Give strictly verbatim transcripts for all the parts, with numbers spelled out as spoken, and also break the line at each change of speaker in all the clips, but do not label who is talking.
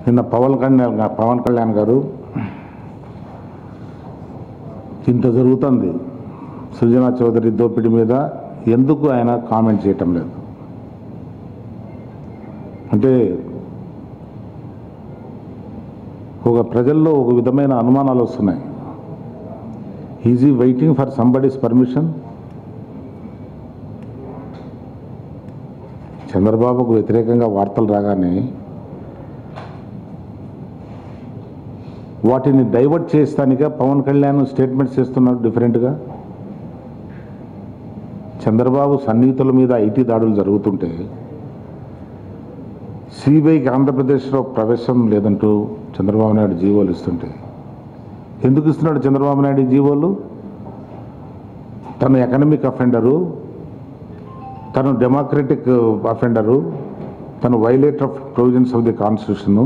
నిన్న పవన్ కళ్యాణ్ పవన్ కళ్యాణ్ గారు ఇంత జరుగుతుంది సృజనా చౌదరి దోపిడీ మీద ఎందుకు ఆయన కామెంట్ చేయటం లేదు? అంటే ఒక ప్రజల్లో ఒక విధమైన అనుమానాలు వస్తున్నాయి. ఈజ్ ఈ వెయిటింగ్ ఫర్ సంబడీస్ పర్మిషన్? చంద్రబాబుకు వ్యతిరేకంగా వార్తలు రాగానే వాటిని డైవర్ట్ చేస్తానిగా పవన్ కళ్యాణ్ స్టేట్మెంట్స్ చేస్తున్నాడు డిఫరెంట్గా. చంద్రబాబు సన్నిహితుల మీద ఐటీ దాడులు జరుగుతుంటే సిబిఐకి ఆంధ్రప్రదేశ్లో ప్రవేశం లేదంటూ చంద్రబాబు నాయుడు జీవోలు ఇస్తుంటే ఎందుకు ఇస్తున్నాడు చంద్రబాబు నాయుడు జీవోలు? తను ఎకనమిక్ అఫెండరు, తను డెమోక్రటిక్ అఫెండరు, తను violator of provisions of the constitution.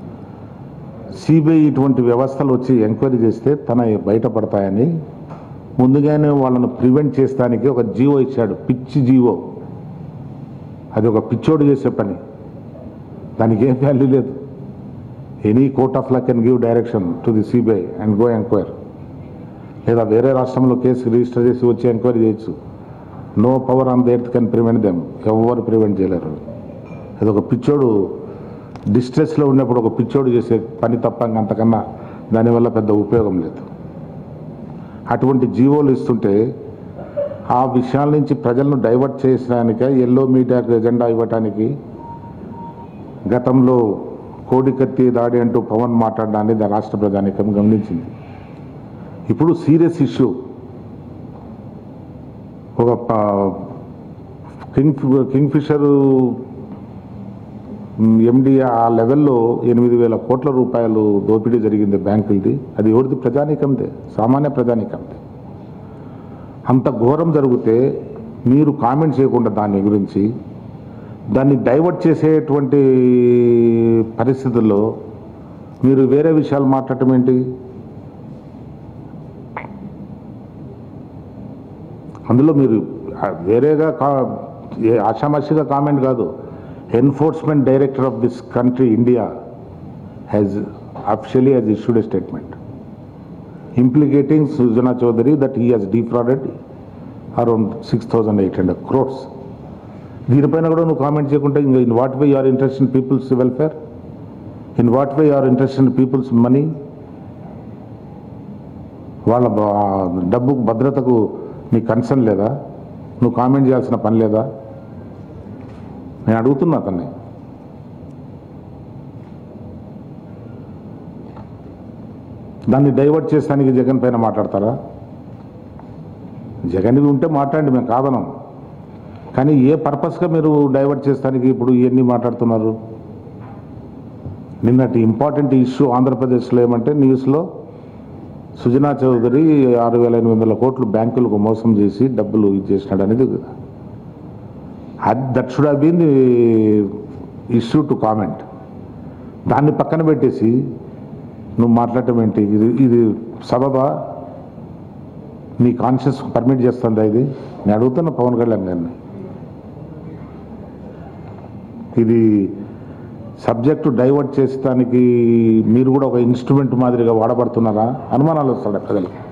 CBI ఇటువంటి వ్యవస్థలు వచ్చి ఎంక్వైరీ చేస్తే తన బయటపడతాయని ముందుగానే వాళ్ళను ప్రివెంట్ చేస్తానికి ఒక జీవో ఇచ్చాడు, పిచ్చి జీవో. అది ఒక పిచ్చోడు చేసే పని, దానికి ఏం వాల్యూ లేదు. Any court of law can give direction to the CBI and go enquire, లేదా వేరే రాష్ట్రంలో కేసు రిజిస్టర్ చేసి వచ్చి ఎంక్వైరీ చేయొచ్చు. No power on the earth can prevent them, ఎవరు ప్రివెంట్ చేయలేరు. అది ఒక పిచ్చోడు డిస్ట్రెస్లో ఉన్నప్పుడు ఒక పిచ్చోడు చేసే పని తప్ప అంతకన్నా దానివల్ల పెద్ద ఉపయోగం లేదు. అటువంటి జీవోలు ఇస్తుంటే ఆ విషయాల నుంచి ప్రజలను డైవర్ట్ చేసడానికి, ఎల్లో మీడియాకు ఎజెండా ఇవ్వటానికి గతంలో కోడికత్తి దాడి అంటూ పవన్ మాట్లాడడాన్ని రాష్ట్ర ప్రజానీకం గమనించింది. ఇప్పుడు సీరియస్ ఇష్యూ, ఒక కింగ్ కింగ్ ఫిషర్ ఎండి ఆ లెవెల్లో ఎనిమిది వేల కోట్ల రూపాయలు దోపిడీ జరిగింది బ్యాంకులది. అది ఎవరిది? ప్రజానీకందే, సామాన్య ప్రజానీకందే. అంత ఘోరం జరిగితే మీరు కామెంట్ చేయకుండా దాని గురించి, దాన్ని డైవర్ట్ చేసేటువంటి పరిస్థితుల్లో మీరు వేరే విషయాలు మాట్లాడటం ఏంటి? అందులో మీరు వేరేగా కా ఆషామాషిగా కామెంట్ కాదు. Enforcement director of this country India has officially has issued a statement implicating Sujana Chowdary that he has defrauded around six thousand eight hundred crores. దీనిపైన కూడా నువ్వు కామెంట్ చేయకుంటే ఇంకా in what way you are interest in people's welfare, in what way you are interest in people's money? వాళ్ళ డబ్బు భద్రతకు నీ concern లేదా? నువ్వు కామెంట్ చేయాల్సిన పని లేదా? నేను అడుగుతున్నా అతన్ని. దాన్ని డైవర్ట్ చేస్తానికి జగన్ పైన మాట్లాడతారా? జగన్ ఉంటే మాట్లాడండి, మేము కాదనం. కానీ ఏ పర్పస్గా మీరు డైవర్ట్ చేస్తానికి ఇప్పుడు ఇవన్నీ మాట్లాడుతున్నారు? నిన్నటి ఇంపార్టెంట్ ఇష్యూ ఆంధ్రప్రదేశ్లో ఏమంటే న్యూస్లో సుజనా చౌదరి ఆరు వేల ఎనిమిది వందల కోట్లు బ్యాంకులకు మోసం చేసి డబ్బులు ఇచ్చేసినాడు అనేది. That should have been the issue to comment. దాన్ని పక్కన పెట్టేసి నువ్వు మాట్లాడటం ఏంటి? ఇది ఇది సబబా? నీ కాన్షియస్ పర్మిట్ చేస్తుందా ఇది? నేను అడుగుతున్నా పవన్ కళ్యాణ్ గారిని. ఇది సబ్జెక్టు డైవర్ట్ చేసడానికి మీరు కూడా ఒక ఇన్స్ట్రుమెంట్ మాదిరిగా వాడబడుతున్నారా? అనుమానాలు వస్తాయి ప్రజలకు.